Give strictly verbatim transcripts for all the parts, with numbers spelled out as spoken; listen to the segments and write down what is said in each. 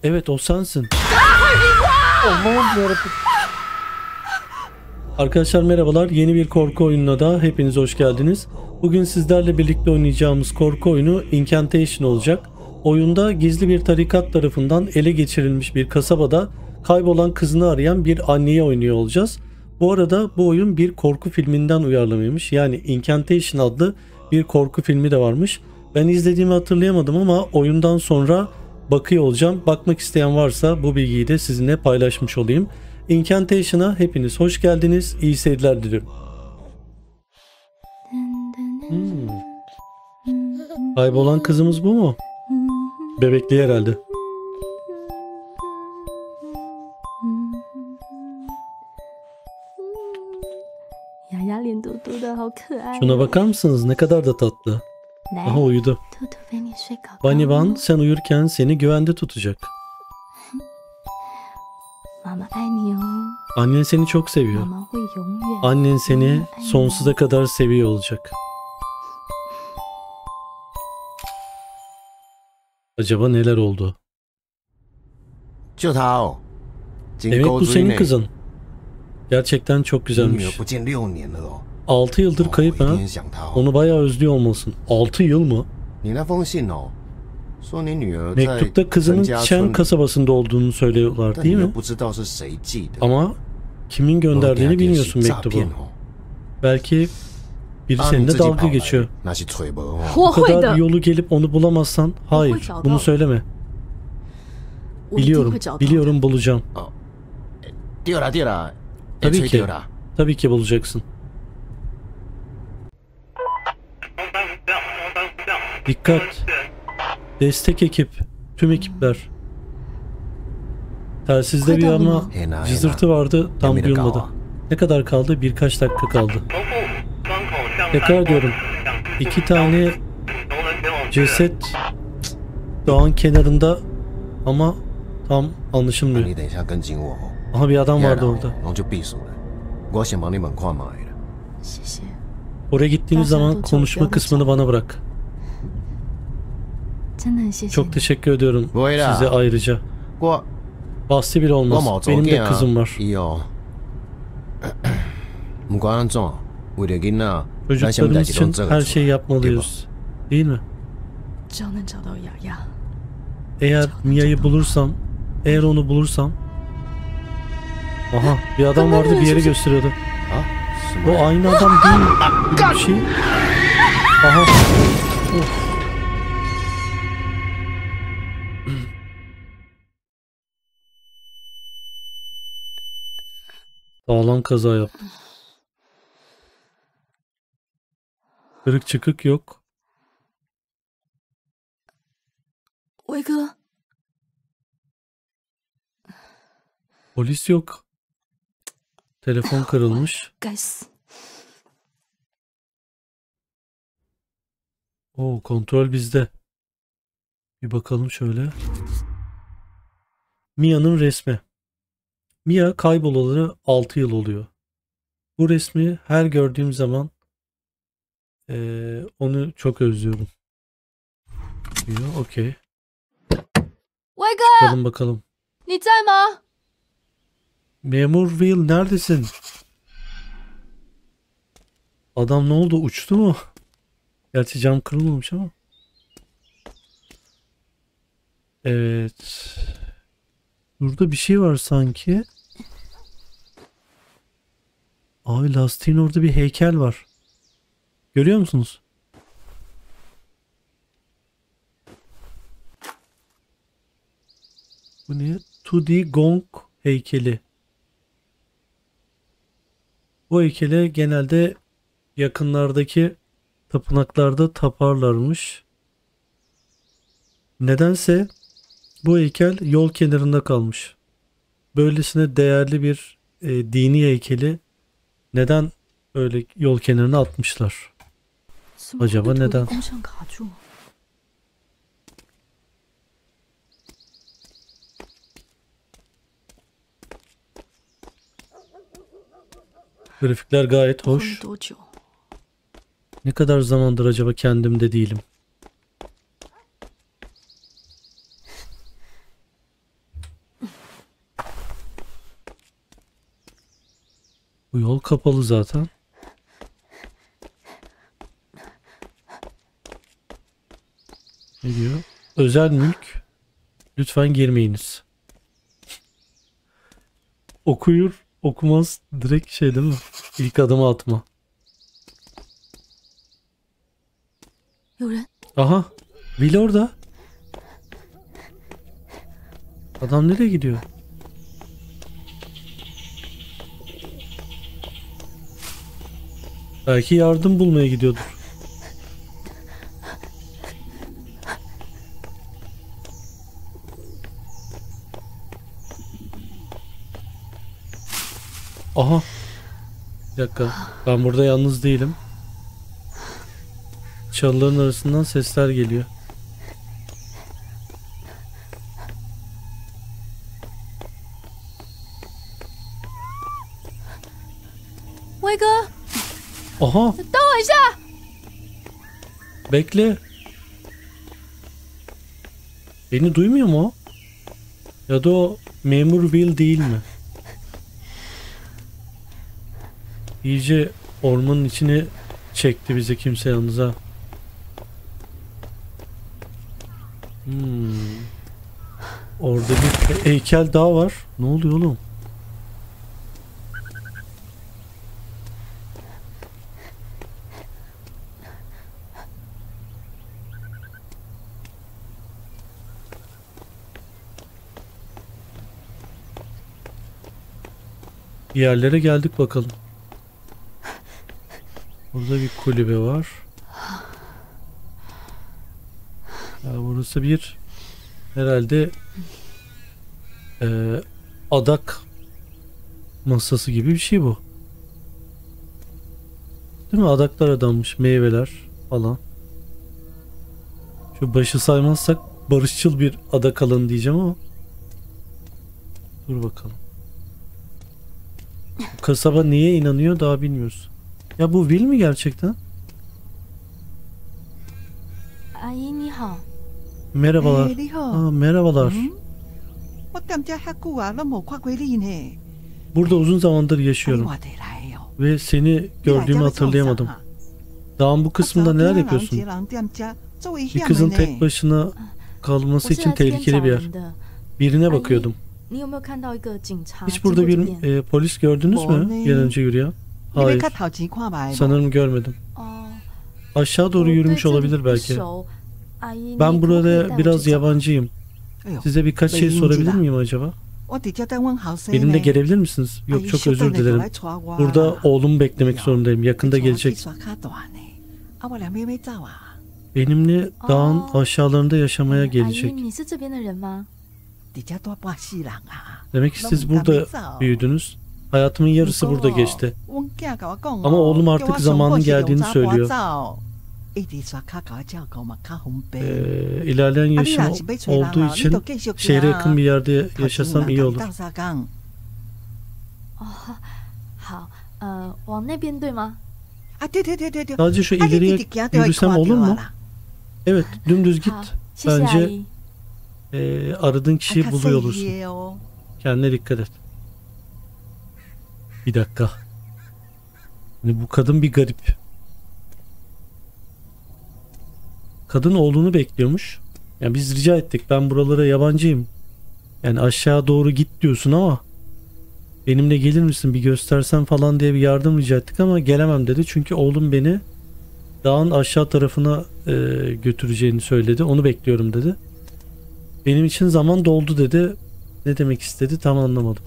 Evet, o sensin. Allah'ım yarabbim. Arkadaşlar merhabalar. Yeni bir korku oyununa da hepiniz hoş geldiniz. Bugün sizlerle birlikte oynayacağımız korku oyunu Incantation olacak. Oyunda gizli bir tarikat tarafından ele geçirilmiş bir kasabada kaybolan kızını arayan bir anneyi oynuyor olacağız. Bu arada bu oyun bir korku filminden uyarlamaymış. Yani Incantation adlı bir korku filmi de varmış. Ben izlediğimi hatırlayamadım ama oyundan sonra bakıyor olacağım. Bakmak isteyen varsa bu bilgiyi de sizinle paylaşmış olayım. Incantation'a hepiniz hoş geldiniz. İyi seyirler diliyorum. Hmm. Kaybolan kızımız bu mu? Bebekli herhalde. Şuna bakar mısınız? Ne kadar da tatlı. Aha, uyudu. Bunny Ban sen uyurken seni güvende tutacak. Annen seni çok seviyor. Annen seni sonsuza kadar seviyor olacak. Acaba neler oldu? Demek bu senin kızın. Gerçekten çok güzelmiş. altı yıldır kayıp ha. Onu bayağı özlüyor olmalısın. altı yıl mı? Mektupta kızının Chen kasabasında olduğunu söylüyorlar değil mi? Ama kimin gönderdiğini bilmiyorsun mektubu. Belki biri seninle dalga geçiyor. Bu kadar yolu gelip onu bulamazsan hayır, bunu söyleme. Biliyorum, biliyorum bulacağım. Tabii ki, tabii ki bulacaksın. Dikkat! Destek ekip, tüm ekipler. Telsizde bir ama cızırtı vardı, tam duyulmadı. Ne kadar kaldı? Birkaç dakika kaldı. Tekrar diyorum. İki tane ceset dağın kenarında ama tam anlaşılmıyor. Aha, bir adam vardı orada. Oraya gittiğiniz zaman konuşma kısmını bana bırak. Çok teşekkür ediyorum size ayrıca. Bahsi bile olmaz. Benim de kızım var. Çocuklarımız için her şeyi yapmalıyız. Değil mi? Eğer Mia'yı bulursam, eğer onu bulursam... Aha, bir adam vardı, bir yere gösteriyordu. O aynı adam değil mi? Bir şey. Aha. Of. Sağlam kaza yaptım. Kırık çıkık yok. Polis yok. Telefon kırılmış. Oo, kontrol bizde. Bir bakalım şöyle. Mia'nın resmi. Mia kaybolalı altı yıl oluyor. Bu resmi her gördüğüm zaman ee, onu çok özlüyorum. Diyor, okey. Çıkalım bakalım. Memur Will, neredesin? Adam ne oldu? Uçtu mu? Gerçi cam kırılmamış ama. Evet. Burada bir şey var sanki. Abi, lastiğin orada bir heykel var. Görüyor musunuz? Bu ne? Tudi Gong heykeli. Bu heykele genelde yakınlardaki tapınaklarda taparlarmış. Nedense bu heykel yol kenarında kalmış. Böylesine değerli bir e, dini heykeli neden öyle yol kenarına atmışlar? Acaba neden? Grafikler gayet hoş. Ne kadar zamandır acaba kendimde değilim. Bu yol kapalı zaten. Ne diyor? Özel mülk. Lütfen girmeyiniz. Okuyur, okumaz. Direkt şey değil mi? İlk adımı atma. 有人， Aha. Will orada. Adam nereye gidiyor? Belki yardım bulmaya gidiyordur. Aha. Bir dakika. Ben burada yalnız değilim. Çalıların arasından sesler geliyor. 威哥， Aha. 等我一下。 Bekle. Beni duymuyor mu o? Ya da o memur Will değil mi? İyice ormanın içine çekti bizi, kimse yalnız ha. Hmm. Orada bir heykel daha var. Ne oluyor oğlum? Bir yerlere geldik bakalım. Burada bir kulübe var. Ya burası bir herhalde e, adak masası gibi bir şey bu. Değil mi? Adaklar adanmış, meyveler falan. Şu başı saymazsak barışçıl bir adak alanı diyeceğim ama. Dur bakalım. Bu kasaba niye inanıyor daha bilmiyoruz. Ya bu Will mi gerçekten? 阿姨你好， Merhabalar. 哎你好 Aa, merhabalar. 嗯，我踮遮遐久啊，拢无看过你呢。 Burada uzun zamandır 你 yaşıyorum 外地来的哦， ve seni 你来 gördüğümü 这要做啥 hatırlayamadım. 啊 Dağın bu kısmında neler yapıyorsun? 一个人踮遮做危 Bir 险的 kızın 呢 tek başına 我 kalması 是 için 来这边找 tehlikeli bir yer. 人的。 Birine bakıyordum. 你有没有看到一个警察 Hiç 经 burada 过这 bir 边？ e, polis gördünüz O mü? ne? Gel önce yürüyen. 你要 Hayır. 较头前看卖无？ Sanırım görmedim. 哦， Aşağı 我 doğru 对 yürümüş 这里 olabilir 不 belki. 熟。阿姨，你 Ben 可不可以带 burada 我去 biraz 找？ yabancıyım. 哎呦， Size birkaç şey Beyin sorabilir cila. miyim acaba? 我伫遮等阮后生 Benimle 呢。 gelebilir misiniz? 阿 Yok 姨 çok 小 özür 等下就 dilerim. 来带我 Burada 啦 oğlumu beklemek zorundayım. Yakında 带我去 gelecek. 刷卡大呢。啊，我两妹妹走啊， Benimle dağın Aa. aşağılarında yaşamaya 阿姨， gelecek. 你是这边的人吗？ 伫遮住半世人啊。 Demek ki siz burada büyüdünüz. Hayatımın yarısı burada geçti. 阮囝甲我讲哦 Ama oğlum 叫 artık 我 zamanın 上好是用 geldiğini 查 söylüyor. 走一直刷卡甲我照顾嘛较方 Ee, 便。 ilerleyen 啊，你 yaşım 若是要找人 olduğu 哦，你 için 就继续 şehre yakın bir yerde yaşasam iyi olur. 斗相共。 哦，好，呃，往那边对吗？ 啊，对对对对对。 Sadece şu 啊，你 ileriye 直直行就会 yürüsem 看 olur 到 mu? 啦。 Evet, dümdüz git. 好，谢谢阿 Bence 姨。 e, aradığın 啊 kişiyi 较 buluyor 细 olursun. 的哦。 Kendine dikkat et. Bir dakika. Hani bu kadın bir garip. Kadın oğlunu bekliyormuş. Yani biz rica ettik. Ben buralara yabancıyım. Yani aşağı doğru git diyorsun ama benimle gelir misin bir göstersen falan diye bir yardım rica ettik ama gelemem dedi. Çünkü oğlum beni dağın aşağı tarafına e, götüreceğini söyledi. Onu bekliyorum dedi. Benim için zaman doldu dedi. Ne demek istedi tam anlamadım.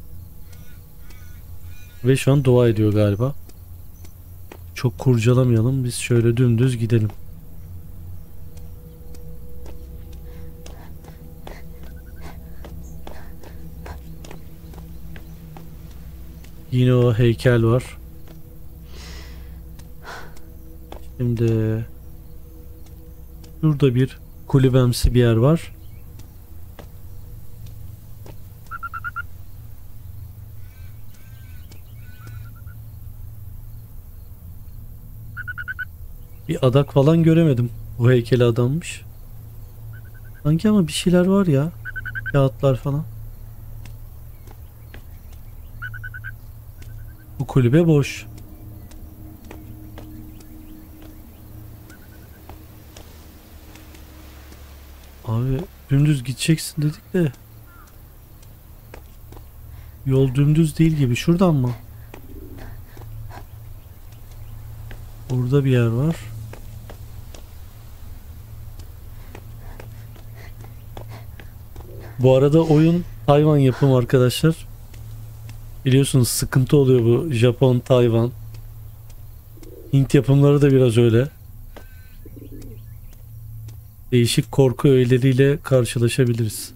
Ve şu an dua ediyor galiba. Çok kurcalamayalım. Biz şöyle dümdüz gidelim. Yine o heykel var. Şimdi şurada bir kulübemsi bir yer var. Bir adak falan göremedim. Bu heykele adanmış. Sanki ama bir şeyler var ya. Kağıtlar falan. Bu kulübe boş. Abi dümdüz gideceksin dedik de. Yol dümdüz değil gibi. Şuradan mı? Burada bir yer var. Bu arada oyun Tayvan yapımı arkadaşlar. Biliyorsunuz sıkıntı oluyor bu Japon, Tayvan. Hint yapımları da biraz öyle. Değişik korku öğeleriyle karşılaşabiliriz.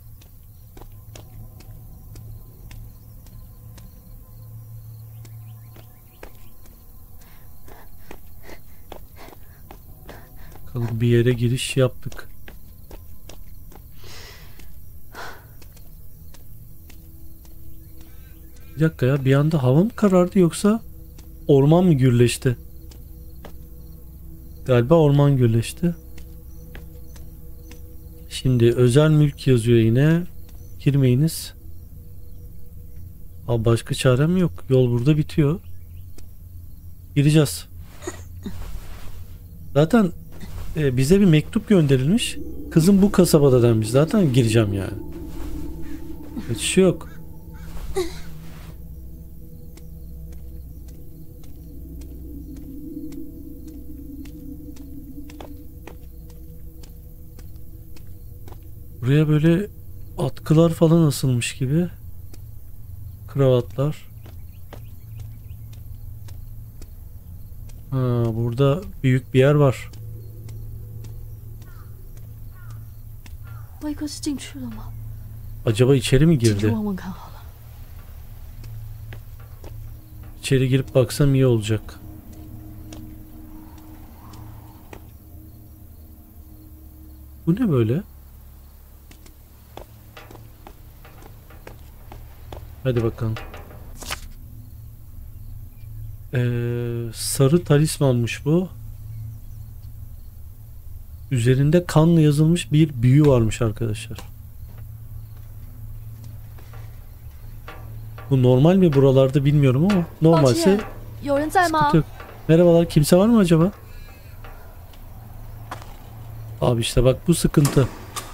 Bakalım, bir yere giriş yaptık. Bir dakika ya, bir anda hava mı karardı yoksa orman mı gürleşti? Galiba orman gürleşti. Şimdi özel mülk yazıyor yine. Girmeyiniz. Abi başka çarem yok. Yol burada bitiyor. Gireceğiz. Zaten e, bize bir mektup gönderilmiş. Kızım bu kasabada denmiş. Zaten gireceğim yani. Hiç şey yok. Buraya böyle atkılar falan asılmış gibi. Kravatlar. Ha, burada büyük bir yer var. 威哥是进去了吗？ Acaba içeri mi 进去 girdi? 问问看好了。 İçeri girip baksam iyi olacak. Bu ne böyle? Hadi bakalım. Ee, sarı talismanmış bu. Üzerinde kanla yazılmış bir büyü varmış arkadaşlar. Bu normal mi buralarda bilmiyorum ama 抱 normalse 歉，有人在吗 sıkıntı？yok. Merhabalar, kimse var mı acaba? Abi işte bak, bu sıkıntı.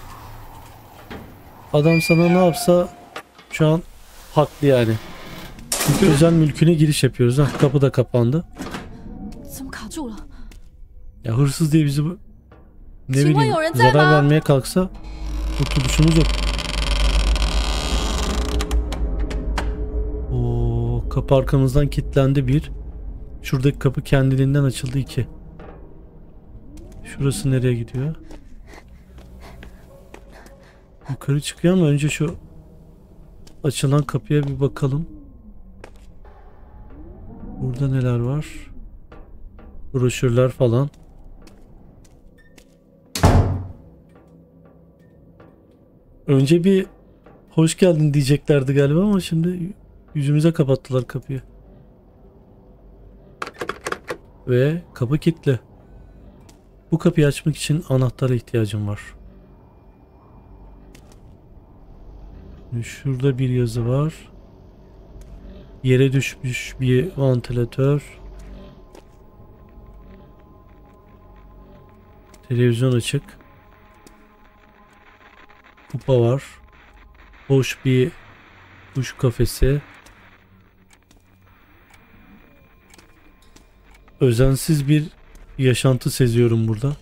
Adam sana ne yapsa şu an haklı yani. Çünkü özel mülküne giriş yapıyoruz. Ha, kapı da kapandı. 怎么卡住了？ Ya hırsız diye bizi bu- ne Kim bileyim var, öğrenci zarar var? vermeye kalksa kurtuluşumuz yok. Oo, kapı arkamızdan kilitlendi bir. Şuradaki kapı kendiliğinden açıldı iki. Şurası nereye gidiyor? Yukarı çıkıyor ama önce şu açılan kapıya bir bakalım. Burada neler var? Broşürler falan. Önce bir hoş geldin diyeceklerdi galiba ama şimdi yüzümüze kapattılar kapıyı. Ve kapı kilitli. Bu kapıyı açmak için anahtara ihtiyacım var. Şurada bir yazı var. Yere düşmüş bir vantilatör. Televizyon açık. Kupa var. Boş bir kuş kafesi. Özensiz bir yaşantı seziyorum burada.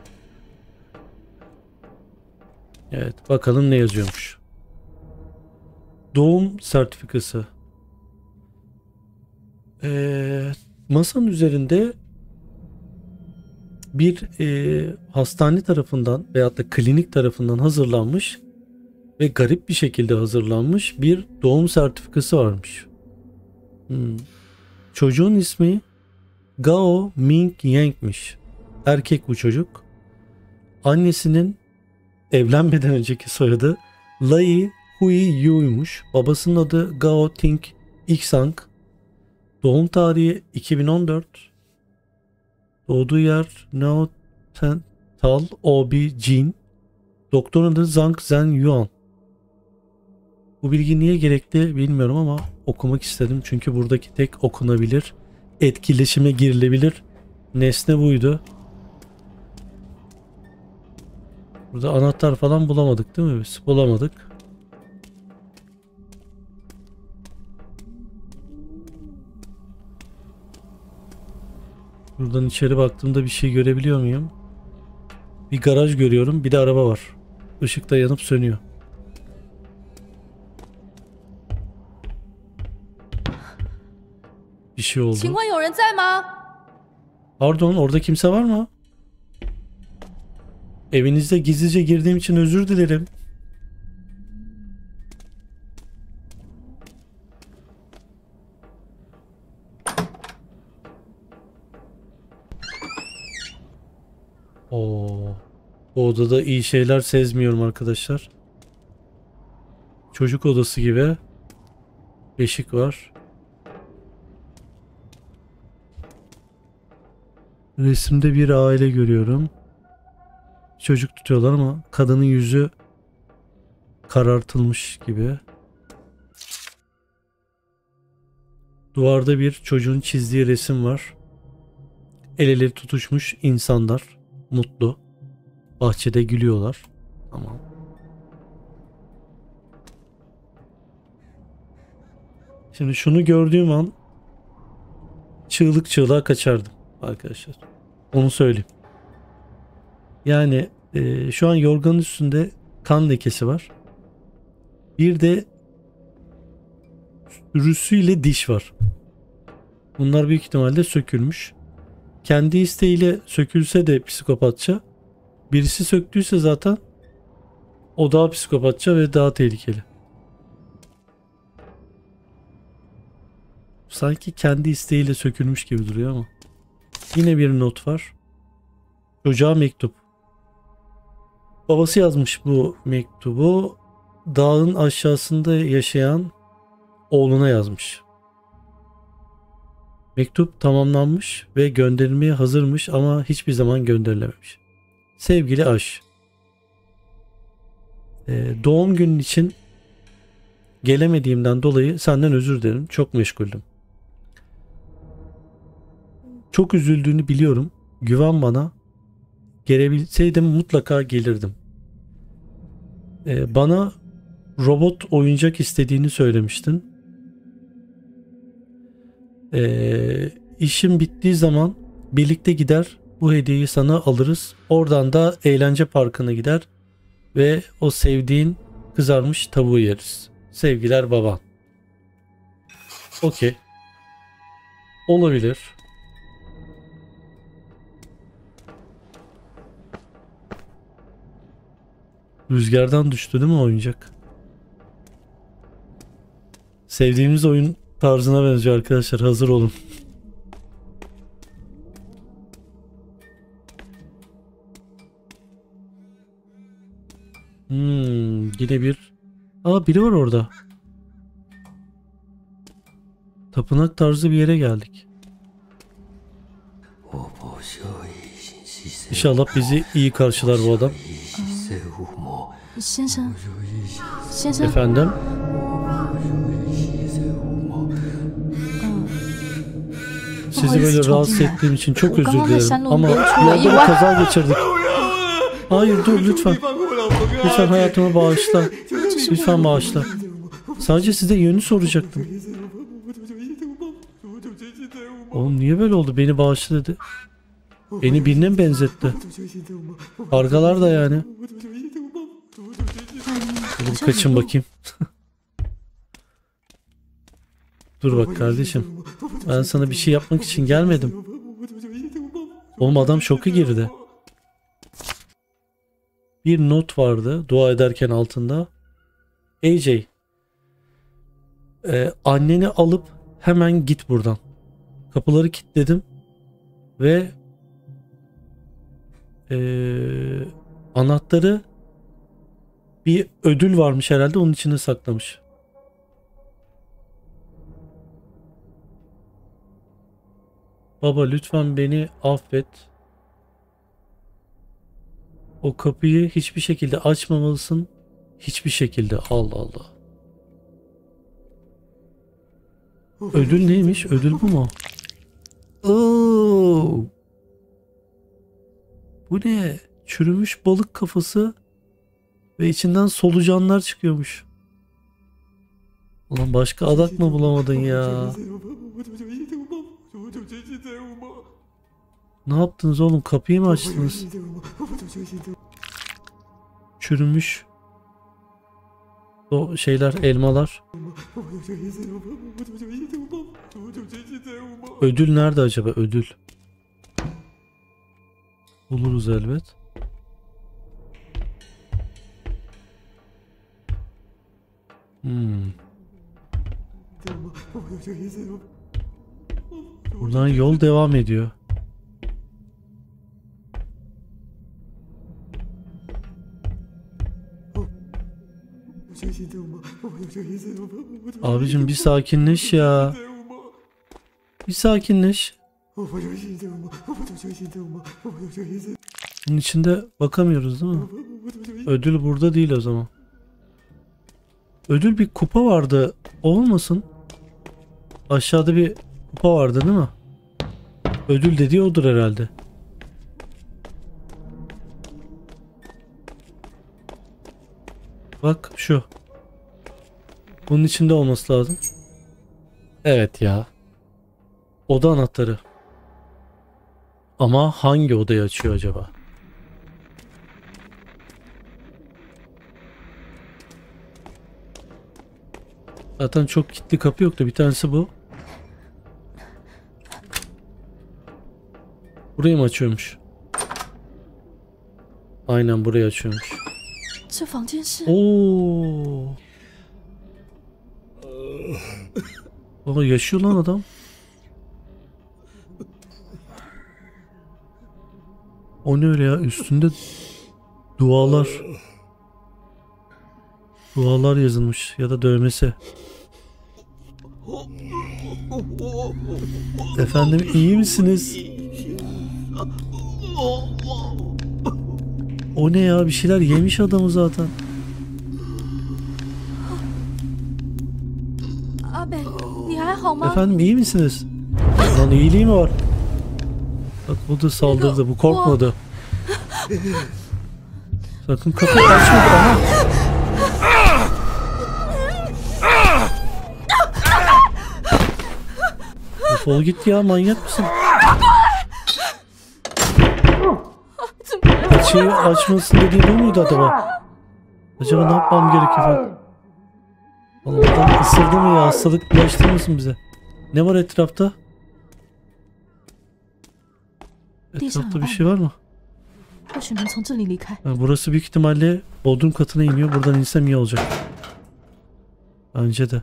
Evet, bakalım ne yazıyormuş. Doğum sertifikası. Ee, masanın üzerinde bir e, hastane tarafından veyahut da klinik tarafından hazırlanmış ve garip bir şekilde hazırlanmış bir doğum sertifikası varmış. Hmm. Çocuğun ismi Gao Ming Yang'miş. Erkek bu çocuk. Annesinin evlenmeden önceki soyadı Lai Hui Yu'ymuş. Babasının adı Gao Ting İksang. Doğum tarihi iki bin on dört. Doğduğu yer Nao Tal Obi Jin. Doktorun adı Zhang Zhen Yuan. Bu bilgi niye gerekli bilmiyorum ama okumak istedim. Çünkü buradaki tek okunabilir, etkileşime girilebilir nesne buydu. Burada anahtar falan bulamadık değil mi biz? Bulamadık. Buradan içeri baktığımda bir şey görebiliyor muyum? Bir garaj görüyorum. Bir de araba var. Işık da yanıp sönüyor. Bir şey oldu. 请问有人在吗？ Pardon, orada kimse var mı? Evinizde gizlice girdiğim için özür dilerim. Oo. Bu odada iyi şeyler sezmiyorum arkadaşlar. Çocuk odası gibi. Beşik var. Resimde bir aile görüyorum. Çocuk tutuyorlar ama kadının yüzü karartılmış gibi. Duvarda bir çocuğun çizdiği resim var. El ele tutuşmuş insanlar. Mutlu. Bahçede gülüyorlar. Tamam. Şimdi şunu gördüğüm an çığlık çığlığa kaçardım arkadaşlar. Onu söyleyeyim. Yani e, şu an yorganın üstünde kan lekesi var. Bir de sürüsüyle diş var. Bunlar büyük ihtimalle sökülmüş. Kendi isteğiyle sökülse de psikopatça. Birisi söktüyse zaten o daha psikopatça ve daha tehlikeli. Sanki kendi isteğiyle sökülmüş gibi duruyor ama. Yine bir not var. Çocuğa mektup. Babası yazmış bu mektubu. Dağın aşağısında yaşayan oğluna yazmış. Mektup tamamlanmış ve gönderilmeye hazırmış ama hiçbir zaman gönderilememiş. Sevgili Aş, ee, doğum günün için gelemediğimden dolayı senden özür dilerim. Çok meşguldüm. Çok üzüldüğünü biliyorum. Güven bana. Gelebilseydim mutlaka gelirdim. Ee, bana robot oyuncak istediğini söylemiştin. Ee, işim bittiği zaman birlikte gider bu hediyeyi sana alırız. Oradan da eğlence parkına gider ve o sevdiğin kızarmış tavuğu yeriz. Sevgiler baban. Okey. Olabilir. Rüzgardan düştü değil mi oyuncak? Sevdiğimiz oyun tarzına benziyor arkadaşlar. Hazır olun. Hmm, yine bir... Aa, biri var orada. Tapınak tarzı bir yere geldik. İnşallah bizi iyi karşılar bu adam. 先生，先生， Efendim? 不好 Sizi 意思 böyle 闯 rahatsız 进来。 ettiğim için çok 我 özür 刚刚在 dilerim. 山路 Ama 边出了意 yolda bir 外。 kaza geçirdik. Hayır dur lütfen. Lütfen hayatımı bağışla. Lütfen bağışla. Sadece size yönü soracaktım. Oğlum niye böyle oldu? Beni bağışla dedi. Beni birine mi benzetti? Kargalar da yani. Oğlum kaçın bakayım. Dur bak kardeşim. Ben sana bir şey yapmak için gelmedim. Oğlum adam şoka girdi. Bir not vardı dua ederken altında. A J, e, anneni alıp hemen git buradan. Kapıları kilitledim ve e, anahtarı bir ödül varmış herhalde, onun içine saklamış. Baba lütfen beni affet. O kapıyı hiçbir şekilde açmamalısın. Hiçbir şekilde. Allah Allah. Ödül neymiş? Ödül bu mu? Oo. Bu ne? Çürümüş balık kafası ve içinden solucanlar çıkıyormuş. Ulan başka adak mı bulamadın ya? Ne yaptınız oğlum? Kapıyı mı açtınız? Çürümüş o şeyler, elmalar. Ödül nerede acaba? Ödül. Buluruz elbet. Hmm. Buradan yol devam ediyor. Abicim bir sakinleş ya. Bir sakinleş. Bunun içinde bakamıyoruz değil mi? Ödül burada değil o zaman. Ödül bir kupa vardı. O olmasın? Aşağıda bir kupa vardı değil mi? Ödül dediği odur herhalde. Bak şu. Bunun içinde olması lazım. Evet ya. Oda anahtarı. Ama hangi odayı açıyor acaba? Zaten çok kilitli kapı yoktu. Bir tanesi bu. Burayı mı açıyormuş? Aynen burayı açıyormuş. Oo. Baba yaşıyor lan adam. O ne öyle ya? Üstünde dualar. Dualar yazılmış ya da dövmesi. Efendim iyi misiniz? O ne ya? Bir şeyler yemiş adamı zaten. Efendim iyi misiniz? Lan iyiliği mi var? Bak bu da saldırdı. Bu korkmadı. Sakın kapıyı açma. Aha. Defol git ya, manyak mısın? Açıyı açmasın dediği bu muydu acaba? Acaba ne yapmam gerekiyor? Oğlum adam ısırdı mı ya? Hastalık bulaştırmasın bize. Ne var etrafta? Etrafta bir şey var mı? Ha, burası büyük ihtimalle bodrum katına iniyor. Buradan insem iyi olacak. Bence de.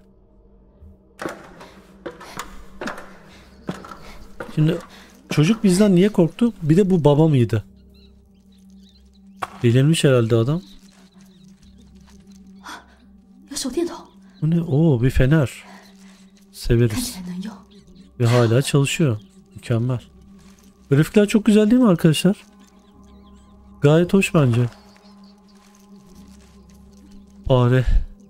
Şimdi çocuk bizden niye korktu? Bir de bu baba mıydı? Delirmiş herhalde adam. Bu ne? Oo, bir fener. Severiz. Ve hala çalışıyor. Mükemmel. Grafikler çok güzel değil mi arkadaşlar? Gayet hoş bence. Fare.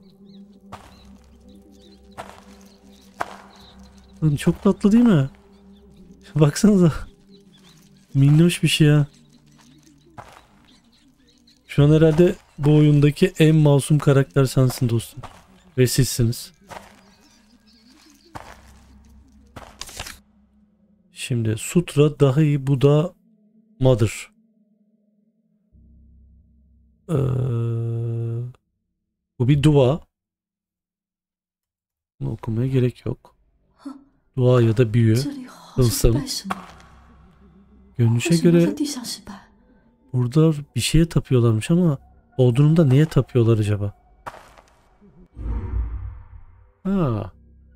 Çok tatlı değil mi? Baksanıza. Minnoş bir şey ya. Şu an herhalde bu oyundaki en masum karakter sensin dostum. Ve sizsiniz. Şimdi Sutra Dahi Buddha Mother. Ee, bu bir dua. Bunu okumaya gerek yok. Dua ya da büyü. Tılsım. Görünüşe göre burada bir şeye tapıyorlarmış ama Bodrum'da neye tapıyorlar acaba? Ha.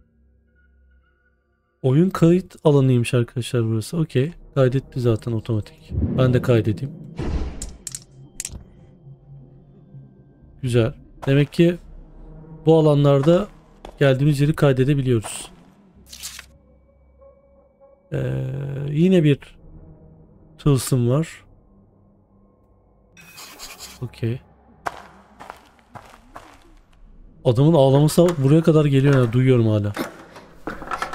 Oyun kayıt alanıymış arkadaşlar burası. Okey. Kaydetti zaten otomatik. Ben de kaydedeyim. Güzel. Demek ki bu alanlarda geldiğimiz yeri kaydedebiliyoruz. Ee, yine bir tılsım var. Okey. Adamın ağlaması buraya kadar geliyor ya. Duyuyorum hala.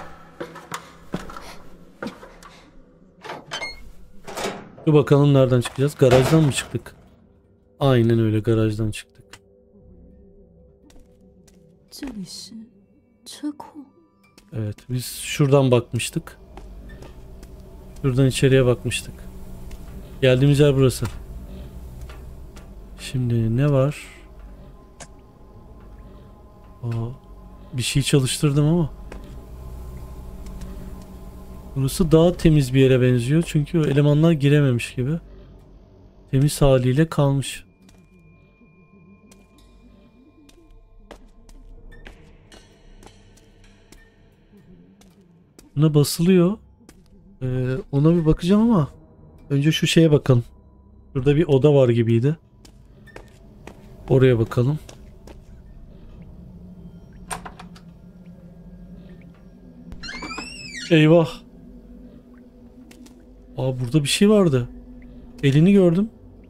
Dur bakalım nereden çıkacağız? Garajdan mı çıktık? Aynen öyle, garajdan çıktık. 这里是车库。 Evet, biz şuradan bakmıştık. Şuradan içeriye bakmıştık. Geldiğimiz yer burası. Şimdi ne var? Aa, bir şey çalıştırdım ama. Burası daha temiz bir yere benziyor. Çünkü o elemanlar girememiş gibi. Temiz haliyle kalmış. Buna basılıyor. Ee, ona bir bakacağım ama önce şu şeye bakalım. Burada bir oda var gibiydi. Oraya bakalım. Eyvah. Aa, burada bir şey vardı. Elini gördüm.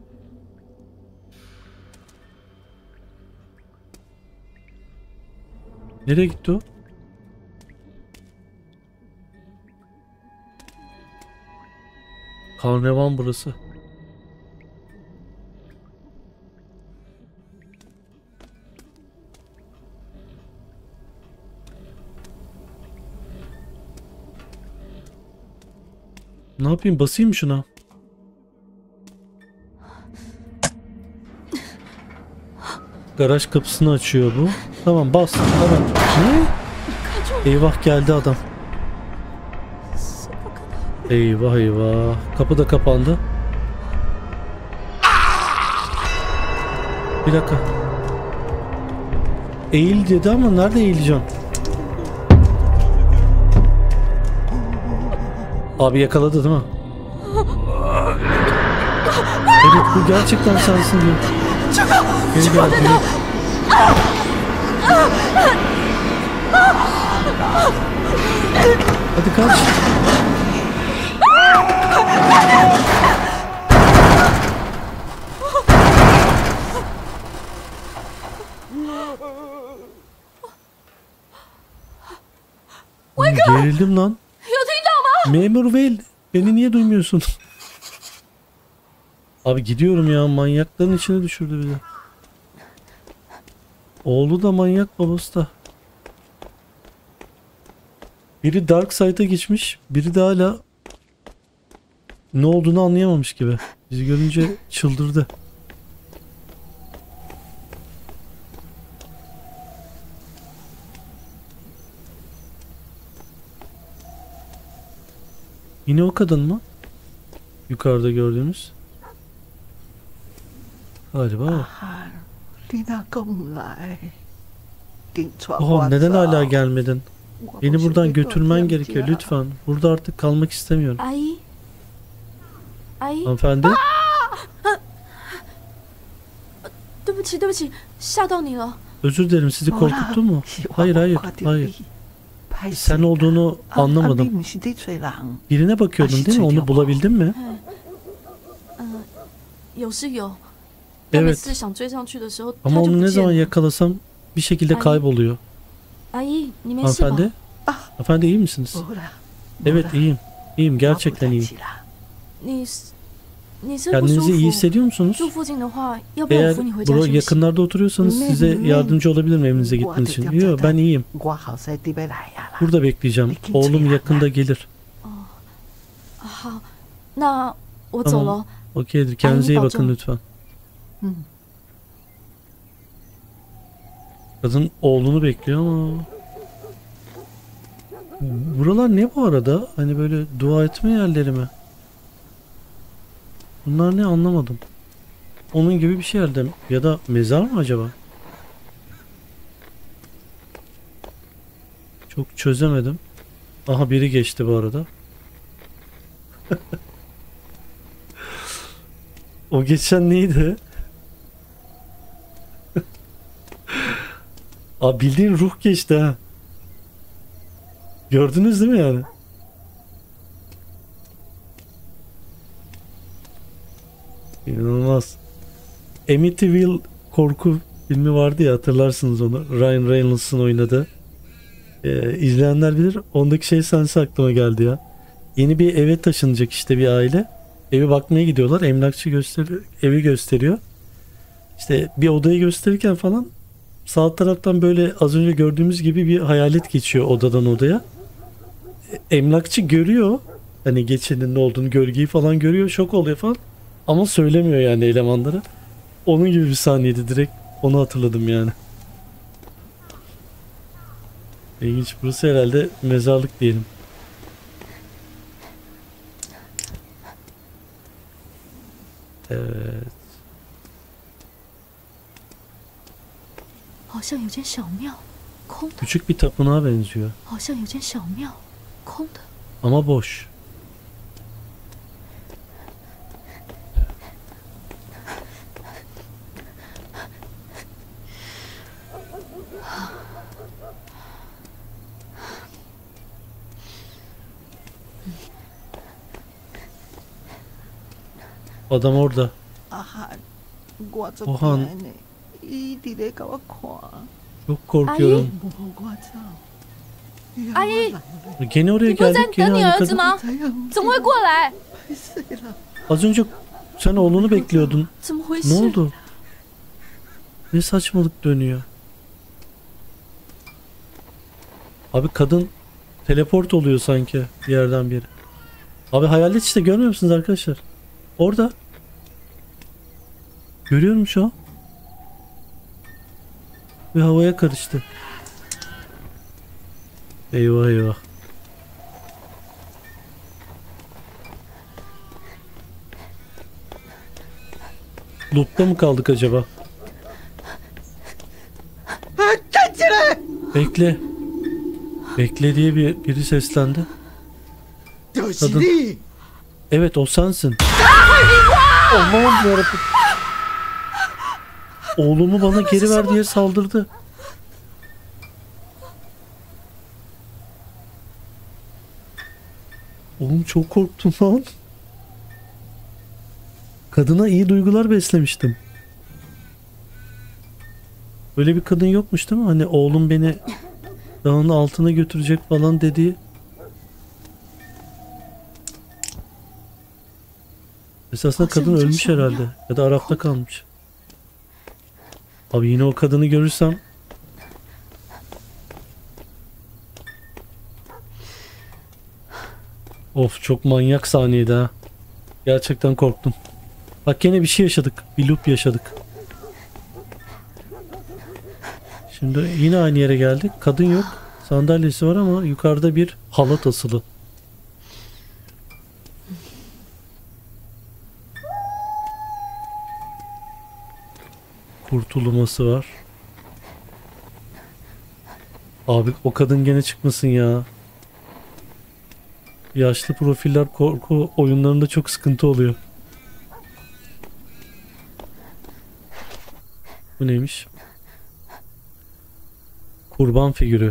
Nereye gitti o? Karnevan burası. Ne yapayım? Basayım mı şuna? Garaj kapısını açıyor bu. Tamam, bas. Tamam. Ne? Eyvah, geldi adam. Eyvah eyvah. Kapı da kapandı. Bir dakika. Eğil dedi ama nerede eğileceğim? Abi yakaladı değil mi? Evet, bu gerçekten sensin diyor. Geri gel, geri. Hadi kaç. Gerildim lan. Memur Whale, beni niye duymuyorsun? Abi gidiyorum ya, manyakların içine düşürdü bizi. Oğlu da manyak, babası da. Biri Dark Side'a geçmiş, biri de hala ne olduğunu anlayamamış gibi. Bizi görünce çıldırdı. Yine o kadın mı? Yukarıda gördüğümüz. Galiba. Oha, neden hala gelmedin? Beni buradan götürmen gerekiyor lütfen. Burada artık kalmak istemiyorum. Ay. Ay. Hanımefendi. 对不起，对不起，吓到你了。 Özür dilerim, sizi korkuttum mu? Hayır hayır hayır. Sen olduğunu anlamadım. Birine bakıyordun değil mi? Onu bulabildin mi? 有是有，但每 Evet. 次想追上去的时候， Ama 他就 onu 不 ne 见 zaman 了。 yakalasam bir şekilde Ay. kayboluyor. 阿姨，你没事吧？ Hanımefendi. Hanımefendi, iyi misiniz? Evet, iyiyim. İyiyim, gerçekten iyiyim. 你是你是不舒 Kendinizi iyi 服？ hissediyor musunuz? 住附近的话，要不要我 Eğer 扶你回家 bura 休息？ yakınlarda oturuyorsanız size yardımcı olabilirim evinize gitmeniz için. Yok, ben iyiyim. Burada bekleyeceğim. Oğlum yakında gelir. 好，那我走 Tamam. 了。 Okeydir. Kendinize iyi Ay, bakın pardon. lütfen. Kadın oğlunu bekliyor ama. Buralar ne bu arada? Hani böyle dua etme yerleri mi? Bunlar ne, anlamadım. Onun gibi bir şey herhalde. Ya da mezar mı acaba? Çok çözemedim. Aha, biri geçti bu arada. O geçen neydi? Abi bildiğin ruh geçti ha. Gördünüz değil mi yani? İnanılmaz. Amityville korku filmi vardı ya, hatırlarsınız onu. Ryan Reynolds'ın oynadığı. Ee, izleyenler bilir. Ondaki şey sensi aklıma geldi ya. Yeni bir eve taşınacak işte bir aile. Evi bakmaya gidiyorlar. Emlakçı gösteriyor, evi gösteriyor. İşte bir odayı gösterirken falan sağ taraftan böyle az önce gördüğümüz gibi bir hayalet geçiyor odadan odaya. Emlakçı görüyor. Hani geçenin ne olduğunu, gölgeyi falan görüyor. Şok oluyor falan. Ama söylemiyor yani elemanlara. Onun gibi bir sahneydi direkt. Onu hatırladım yani. İlginç. Burası herhalde mezarlık diyelim. Evet. 好像有间小庙，空的， Küçük bir tapınağa benziyor. 好像有间小庙，空的。 Ama boş. Adam orada. 阿汉，我做阿汉呢，伊伫咧甲我看， Çok korkuyorum. 无我走。 阿姨， Gene oraya 你不是在 geldik. Gene 等你 aynı 儿子 kadın. 吗？怎么会过来？ Az önce sen oğlunu bekliyordun. 怎么回 Ne 事？ oldu? Ne saçmalık dönüyor? Abi kadın teleport oluyor sanki bir yerden bir yere. Abi hayalet işte, görmüyor musunuz arkadaşlar? Orada. Görüyorum şu an. Ve havaya karıştı. Eyvah eyvah. Loop'ta mı kaldık acaba? 站起来！ Bekle. Bekle diye bir biri seslendi. 就是等等你！ Evet, o sensin. Allah'ım yarabbim. Oğlumu bana geri ver diye saldırdı. Oğlum çok korktum lan. Kadına iyi duygular beslemiştim. Böyle bir kadın yokmuş değil mi? Hani oğlum beni dağın altına götürecek falan dediği. Esasında kadın ölmüş herhalde. Ya da Arap'ta kalmış. Abi yine o kadını görürsem. Of, çok manyak sahneydi ha. Gerçekten korktum. Bak yine bir şey yaşadık. Bir loop yaşadık. Şimdi yine aynı yere geldik. Kadın yok. Sandalyesi var ama yukarıda bir halat asılı. Kurtulması var. Abi o kadın gene çıkmasın ya. Yaşlı profiller korku oyunlarında çok sıkıntı oluyor. Bu neymiş? Kurban figürü.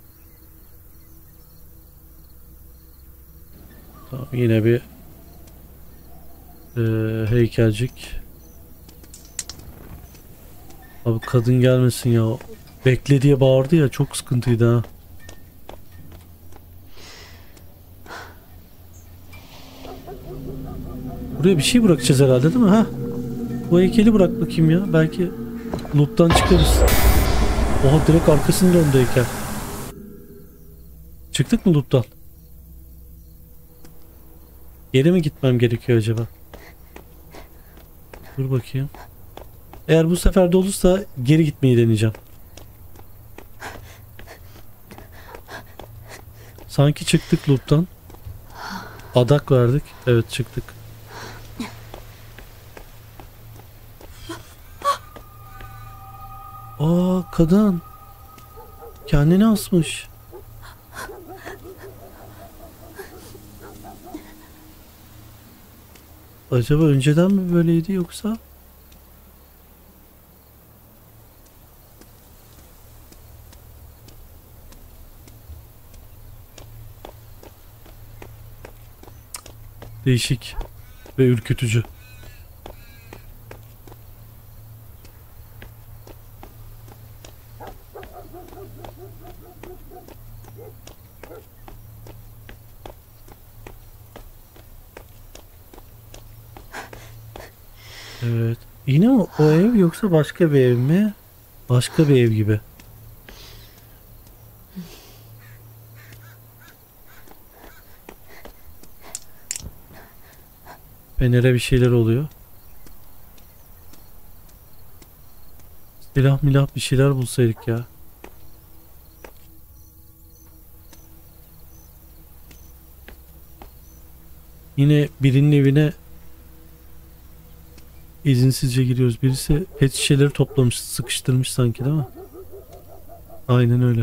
Tamam, yine bir ee, heykelcik. Abi kadın gelmesin ya. Bekle diye bağırdı ya, çok sıkıntıydı ha. Buraya bir şey bırakacağız herhalde değil mi? Ha? Bu heykeli bırak bakayım ya. Belki loop'tan çıkarız. Oha, direkt arkasını döndü heykel. Çıktık mı loop'tan? Geri mi gitmem gerekiyor acaba? Dur bakayım. Eğer bu sefer de olursa geri gitmeyi deneyeceğim. Sanki çıktık loop'tan. Adak verdik. Evet, çıktık. Aa, kadın. Kendini asmış. Acaba önceden mi böyleydi yoksa? Değişik ve ürkütücü. Evet. Yine mi o ev yoksa başka bir ev mi? Başka bir ev gibi. Fener'e bir şeyler oluyor. Silah milah bir şeyler bulsaydık ya. Yine birinin evine izinsizce giriyoruz. Birisi pet şişeleri toplamış, sıkıştırmış sanki, değil mi? Aynen öyle.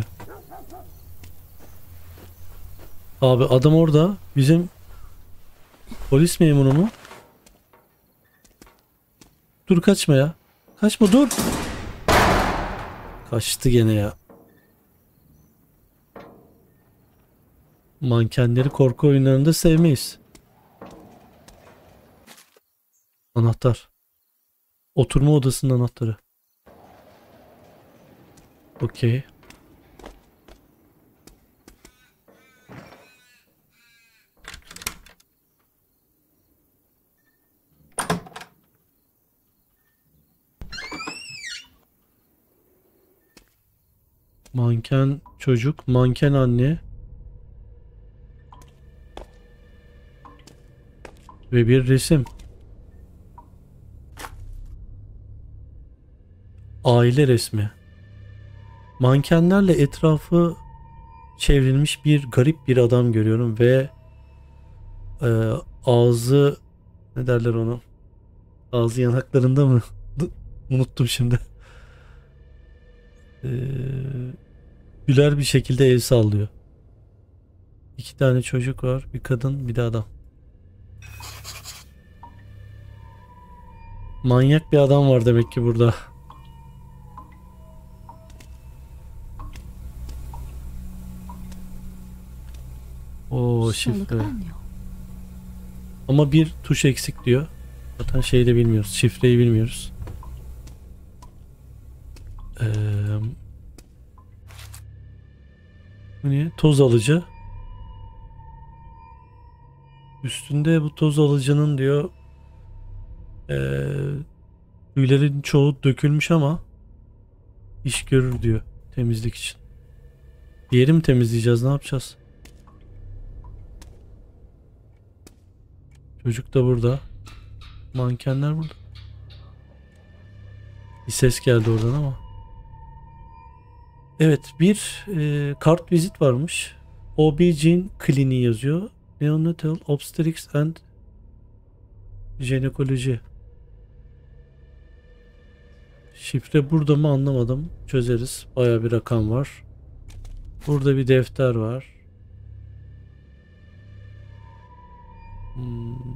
Abi adam orada. Bizim polis memuru mu? Dur kaçma ya. Kaçma dur. Kaçtı gene ya. Mankenleri korku oyunlarında sevmeyiz. Anahtar. Oturma odasının anahtarı. Okey. Manken çocuk, manken anne ve bir resim. Aile resmi. Mankenlerle etrafı çevrilmiş bir garip bir adam görüyorum ve e, ağzı, ne derler onu? Ağzı yanaklarında mı? Unuttum şimdi. Ee, güler bir şekilde el sallıyor. İki tane çocuk var. Bir kadın, bir de adam. Manyak bir adam var demek ki burada. Oo, 少了个 şifre. 按钮。 Ama bir tuş eksik diyor. Zaten şeyi de bilmiyoruz. Şifreyi bilmiyoruz. Ee, bu ne? Toz alıcı. Üstünde bu toz alıcının diyor ee, tüylerin çoğu dökülmüş ama iş görür diyor temizlik için. Diğeri mi temizleyeceğiz? Ne yapacağız? Çocuk da burada. Mankenler burada. Bir ses geldi oradan ama. Evet, bir e, kart vizit varmış. O B G N kliniği yazıyor. Neonatal Obstetrics and Jinekoloji. Şifre burada mı anlamadım. Çözeriz. Baya bir rakam var. Burada bir defter var. Hmm.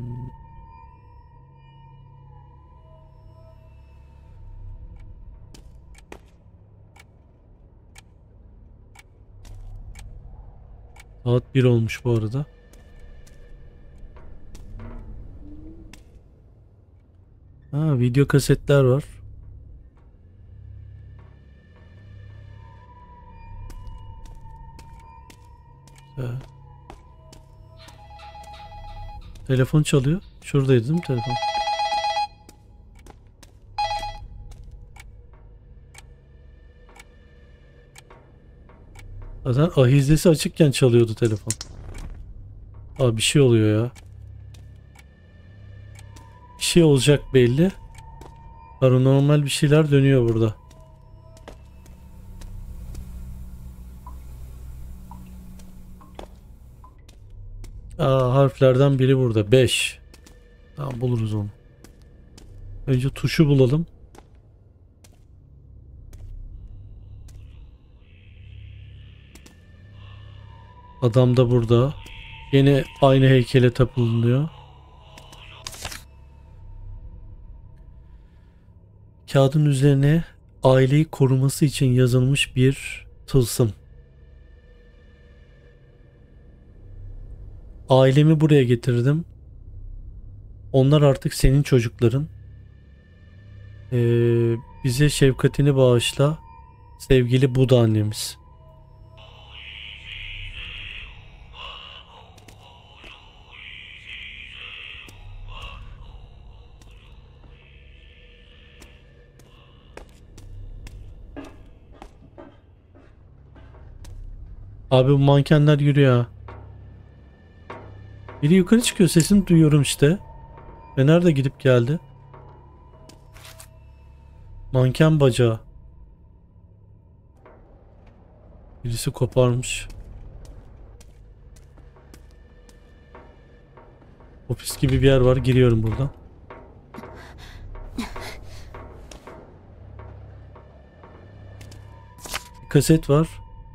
Saat bir olmuş bu arada. Ha, video kasetler var. Güzel. Telefon çalıyor. Şuradaydı değil mi telefon? Zaten ahizesi açıkken çalıyordu telefon. Aa, bir şey oluyor ya. Bir şey olacak belli. Paranormal bir şeyler dönüyor burada. Aa, harflerden biri burada. beş. Tamam, buluruz onu. Önce tuşu bulalım. Adam da burada. Yine aynı heykele tapınılıyor. Kağıdın üzerine aileyi koruması için yazılmış bir tılsım. Ailemi buraya getirdim. Onlar artık senin çocukların. Ee, bize şefkatini bağışla. Sevgili Buda annemiz. Abi bu mankenler yürüyor ha. Biri yukarı çıkıyor, sesini duyuyorum işte. Ve nerede gidip geldi? Manken bacağı. Birisi koparmış. Ofis gibi bir yer var. Giriyorum buradan. Bir kaset var.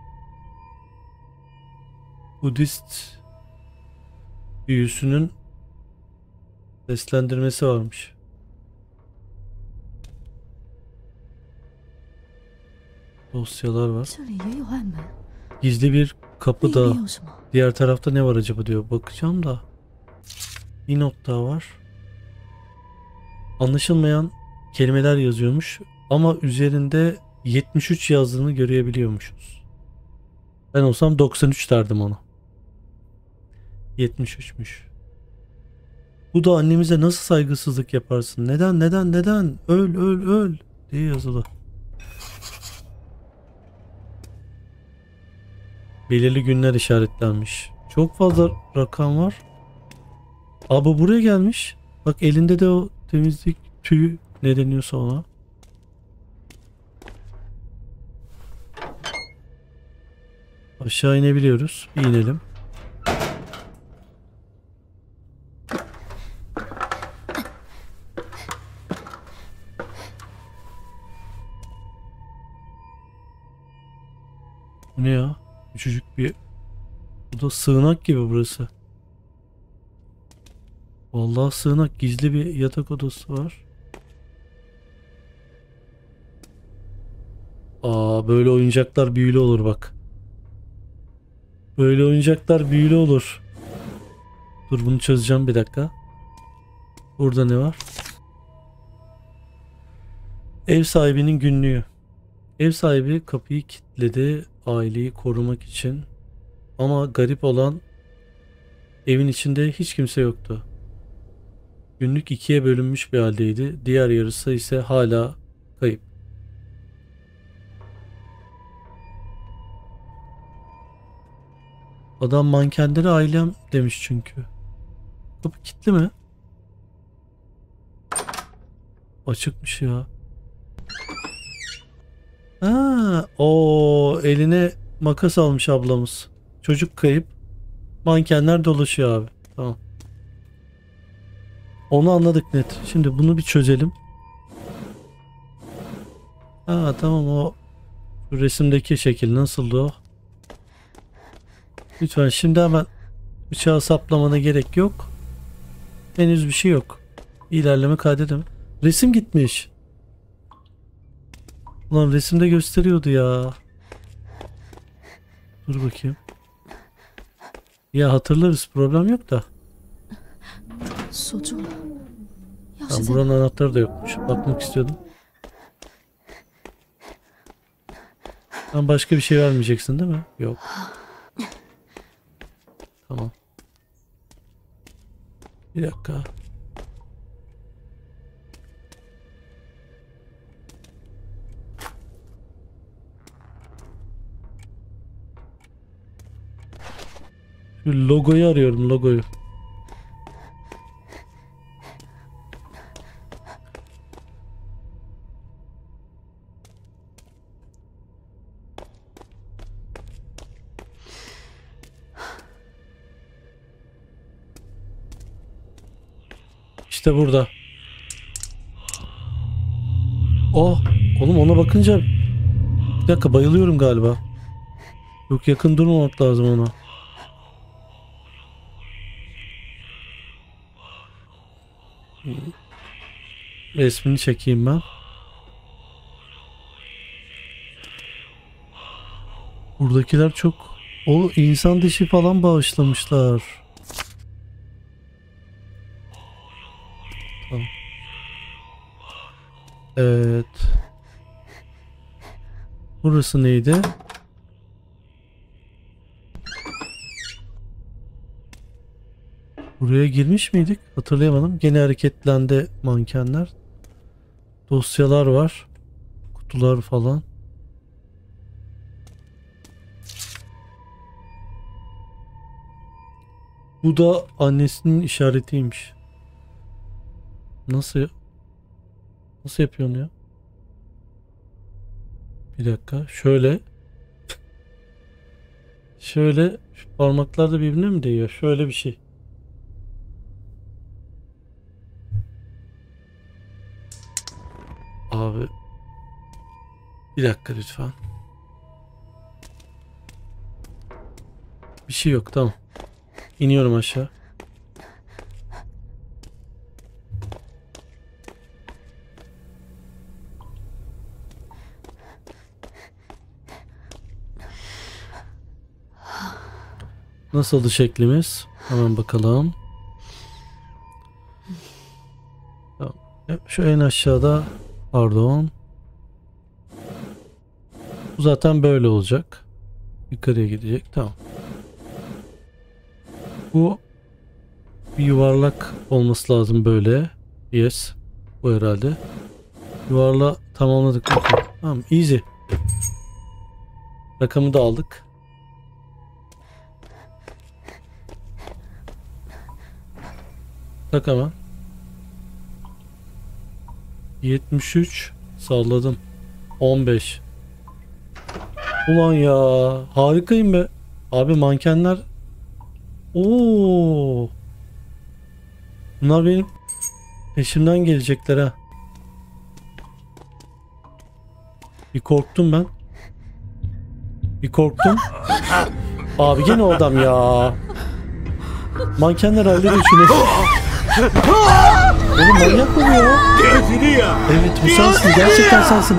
Budist büyüsünün seslendirmesi varmış. Dosyalar var. 这里也有暗门， Gizli bir 那 kapı 里 da. 面有什么？ Diğer tarafta ne var acaba diyor. Bakacağım da. Bir not daha var. Anlaşılmayan kelimeler yazıyormuş. Ama üzerinde yetmiş üç yazdığını görebiliyormuşuz. Ben olsam doksan üç derdim ona. yetmiş üçmüş. Bu da annemize nasıl saygısızlık yaparsın? Neden neden neden? Öl öl öl diye yazılı. Belirli günler işaretlenmiş. Çok fazla rakam var. Abi buraya gelmiş. Bak elinde de o temizlik tüyü, ne deniyorsa ona. Aşağı inebiliyoruz. Bir inelim. Bu ne ya? Küçücük bir... Bu da sığınak gibi burası. Vallahi sığınak. Gizli bir yatak odası var. Aa, böyle oyuncaklar büyülü olur bak. Böyle oyuncaklar büyülü olur. Dur, bunu çözeceğim bir dakika. Burada ne var? Ev sahibinin günlüğü. Ev sahibi kapıyı kilitledi aileyi korumak için. Ama garip olan, evin içinde hiç kimse yoktu. Günlük ikiye bölünmüş bir haldeydi. Diğer yarısı ise hala kayıp. Adam mankenlere ailem demiş çünkü. Kapı kilitli mi? Açıkmış ya. Ha, o eline makas almış ablamız. Çocuk kayıp. Mankenler dolaşıyor abi. Tamam. Onu anladık net. Şimdi bunu bir çözelim. Ha tamam, o şu resimdeki şekil nasıldı o? Lütfen şimdi hemen bıçağı saplamana gerek yok. Henüz bir şey yok. İlerleme kaydedelim. Resim gitmiş. Ulan resimde gösteriyordu ya. Dur bakayım. Ya hatırlarız, problem yok da. 锁住了，钥 Ha, 匙在 buranın 哪？ anahtarı da yokmuş. Bakmak istiyordum. Sen başka bir şey vermeyeceksin değil mi? Yok. Tamam. Bir dakika. Şu logoyu arıyorum, logoyu. İşte burada. Oh, oğlum ona bakınca bir dakika bayılıyorum galiba. Çok yakın durmamak lazım ona. Resmini çekeyim ben. Buradakiler çok, o insan dişi falan bağışlamışlar. Tamam. Evet. Burası neydi? Buraya girmiş miydik? Hatırlayamadım. Gene hareketlendi mankenler. Dosyalar var. Kutular falan. Bu da annesinin işaretiymiş. Nasıl nasıl yapıyorsun ya? Bir dakika. Şöyle. Şöyle. Şu parmaklar da birbirine mi değiyor? Şöyle bir şey. Abi. Bir dakika lütfen. Bir şey yok, tamam. İniyorum aşağı. Nasıldı şeklimiz? Hemen bakalım. Tamam. Şu en aşağıda, pardon. Bu zaten böyle olacak. Yukarıya gidecek. Tamam. Bu bir yuvarlak olması lazım böyle. Yes. Bu herhalde. Yuvarla tamamladık. Tamam. Easy. Rakamı da aldık. Tak hemen. yetmiş üç. Salladım. on beş. Ulan ya. Harikayım be. Abi mankenler. Oo. Bunlar benim peşimden gelecekler ha. Bir korktum ben. Bir korktum. Abi gene o adam ya. Mankenler hallediyor şunu. Oğlum manyak mı bu ya? Evet bu sensin. Gerçekten sensin.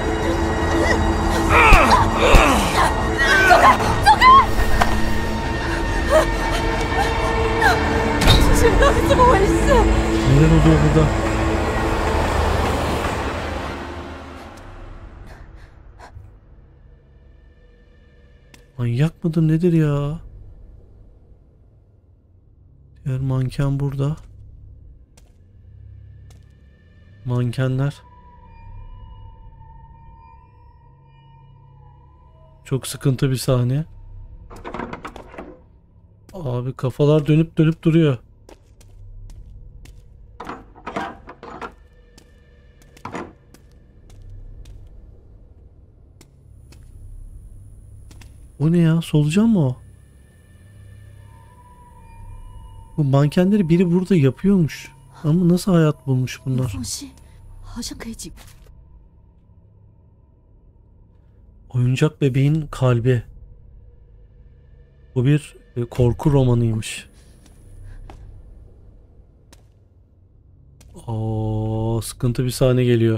Neler oluyor burada? Manyak mıdır nedir ya? Diğer manken burada. Mankenler. Çok sıkıntı bir sahne. Abi kafalar dönüp dönüp duruyor. O ne ya? Solucan mı o? Bu mankenleri biri burada yapıyormuş. Ama nasıl hayat bulmuş bunlar? Oyuncak bebeğin kalbi. Bu bir e, korku romanıymış. Oo, sıkıntı bir sahne geliyor.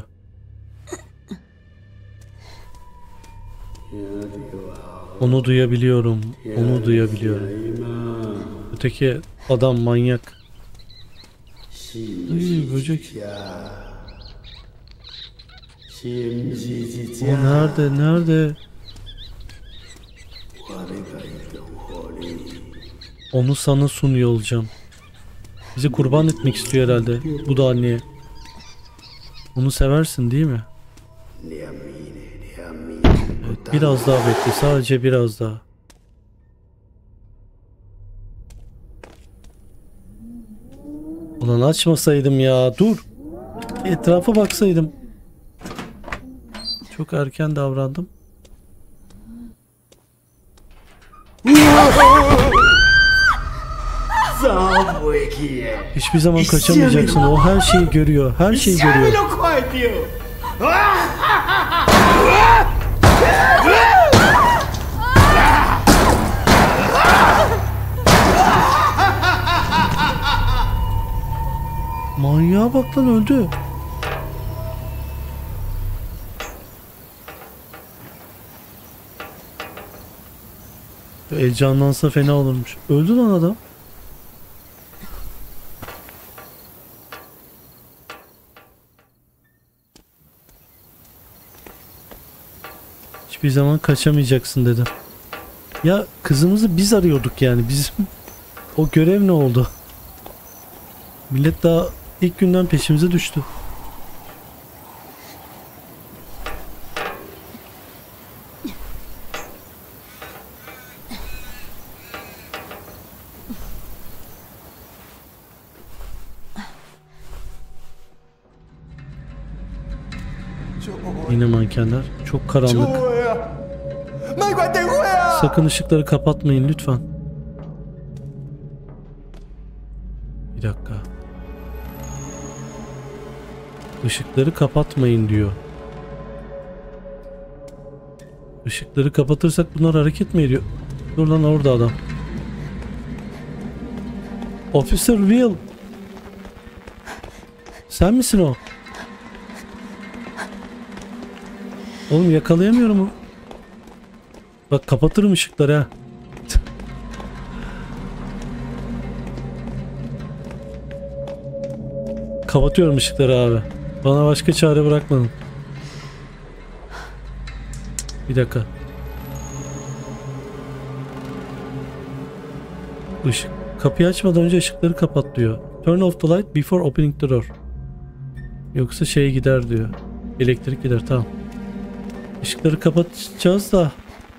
Onu duyabiliyorum. Onu duyabiliyorum. Öteki adam manyak. Ay, böcek. O nerede? Nerede? Onu sana sunuyor olacağım. Bizi kurban etmek istiyor herhalde. Bu da anneye. Onu seversin değil mi? Evet, biraz daha bekle. Sadece biraz daha. Ulan açmasaydım ya. Dur. Etrafa baksaydım. Çok erken davrandım. Hiçbir zaman kaçamayacaksın. O her şeyi görüyor. Her şeyi görüyor. Manyağa bak lan, öldü. El canlansa fena olurmuş. Öldü lan adam. Hiçbir zaman kaçamayacaksın dedi. Ya kızımızı biz arıyorduk yani. Bizim o görev ne oldu? Millet daha ilk günden peşimize düştü. Yine mankenler. Çok karanlık. Sakın ışıkları kapatmayın lütfen. Bir dakika. Işıkları kapatmayın diyor. Işıkları kapatırsak bunlar hareket mi ediyor? Dur lan, orada adam. Officer Will. Sen misin o? Oğlum yakalayamıyorum o. Bak kapatırım ışıkları ha. Kapatıyorum ışıkları abi. Bana başka çare bırakmadın. Bir dakika. Işık. Kapıyı açmadan önce ışıkları kapat diyor. Turn off the light before opening the door. Yoksa şey gider diyor. Elektrik gider, tamam. Işıkları kapatacağız da.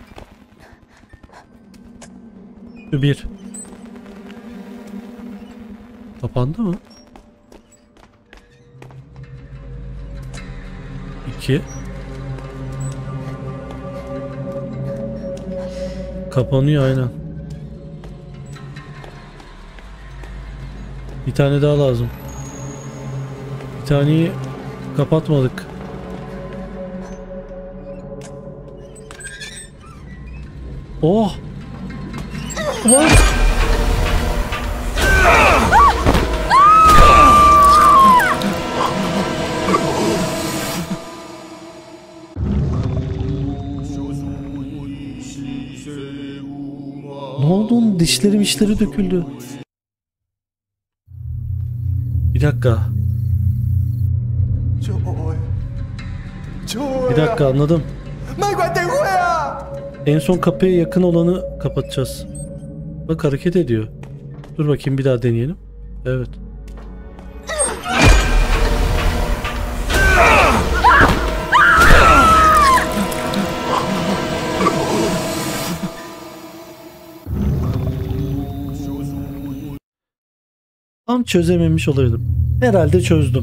Şu bir. Kapandı mı? İki. Kapanıyor aynen. Bir tane daha lazım. Bir taneyi kapatmadık. Oh! Lan! Ne oldu onun? Dişlerim işleri döküldü. Bir dakika. Bir dakika, anladım. En son kapıya yakın olanı kapatacağız. Bak hareket ediyor. Dur bakayım, bir daha deneyelim. Evet. Tam çözememiş olabilirim. Herhalde çözdüm.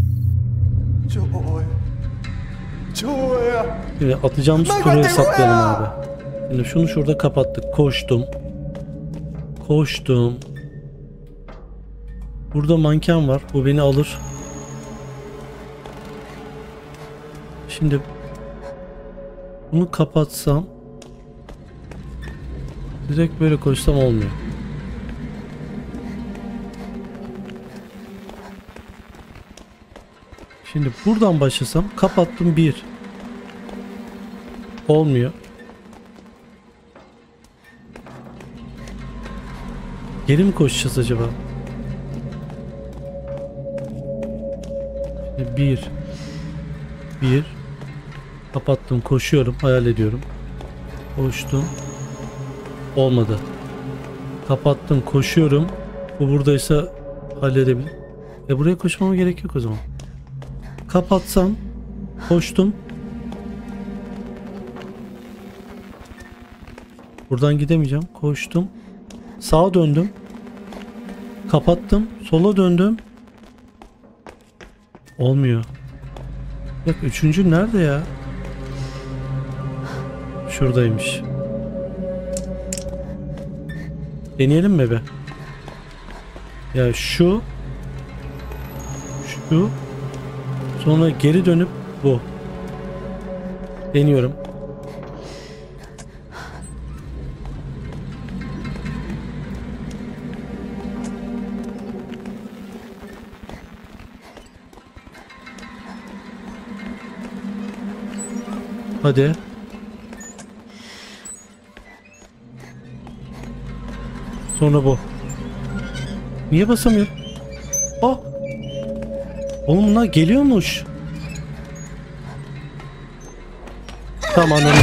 Şimdi atacağımız türü hesaplayalım abi. Şimdi şunu şurada kapattık. Koştum. Koştum. Burada manken var. Bu beni alır. Şimdi bunu kapatsam, direkt böyle koşsam olmuyor. Şimdi buradan başlasam, kapattım bir. Olmuyor. Geri mi koşacağız acaba? Şimdi bir. Bir. Kapattım, koşuyorum, hayal ediyorum. Koştum. Olmadı. Kapattım, koşuyorum. Bu buradaysa halledebilirim. E buraya koşmama gerek yok o zaman. Kapatsam, koştum. Buradan gidemeyeceğim. Koştum. Sağa döndüm. Kapattım. Sola döndüm. Olmuyor. Bak üçüncü nerede ya? Şuradaymış. Deneyelim mi be? Ya şu. Şu. Sonra geri dönüp bu. Deniyorum. Hadi. Sonra bu. Niye basamıyorum? Oh. Oğlum bunlar geliyormuş. Tamam anladım.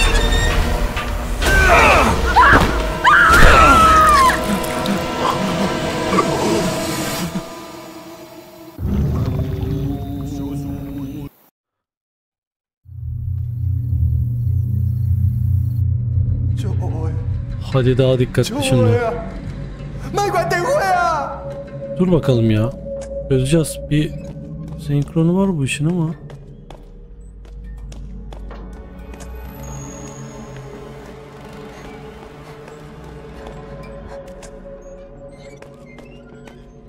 Hadi daha dikkatli şimdi. Dur bakalım ya. Çözeceğiz. Bir senkronu var bu işin ama.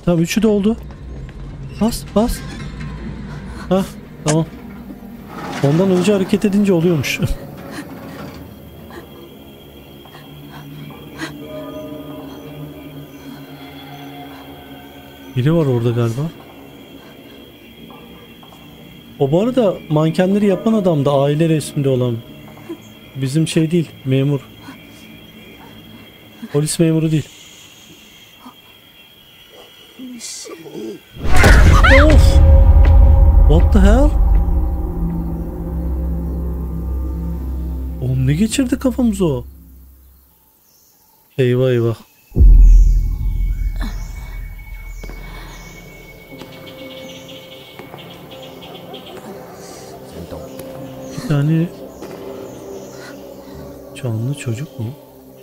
Tamam, üçü de oldu. Bas bas. Hah, tamam. Ondan önce hareket edince oluyormuş. Biri var orada galiba. O bu arada mankenleri yapan adam da aile resminde olan. Bizim şey değil, memur. Polis memuru değil. Of! What the hell? Oğlum ne geçirdi kafamıza o? Eyvah eyvah. Bir tane canlı çocuk mu?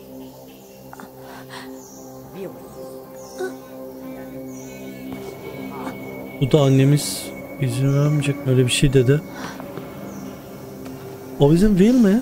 Bu da annemiz izin vermeyecek, öyle bir şey dedi. O bizim Will mi?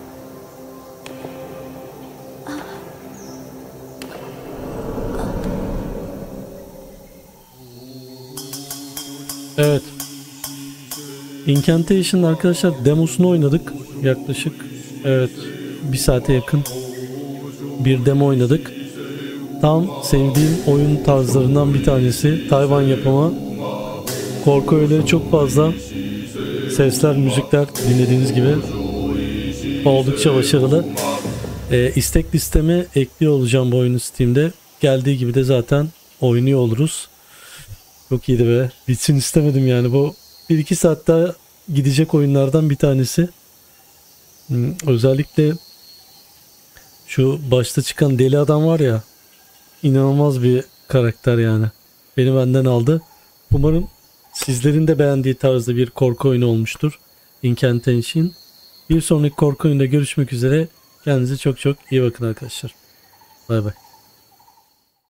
Evet. Incantation arkadaşlar demosunu oynadık. Yaklaşık evet bir saate yakın bir demo oynadık. Tam sevdiğim oyun tarzlarından bir tanesi. Tayvan yapımı. Korku öğeleri çok fazla. Sesler, müzikler dinlediğiniz gibi oldukça başarılı. Ee, istek listeme ekliyor olacağım bu oyunu Steam'de. Geldiği gibi de zaten oynuyor oluruz. Çok iyiydi be. Bitsin istemedim yani. Bu bir iki saat daha gidecek oyunlardan bir tanesi. Hmm, özellikle şu başta çıkan deli adam var ya, inanılmaz bir karakter yani. Beni benden aldı. Umarım sizlerin de beğendiği tarzda bir korku oyunu olmuştur. Incantation. Bir sonraki korku oyunda görüşmek üzere. Kendinize çok çok iyi bakın arkadaşlar. Bay bay.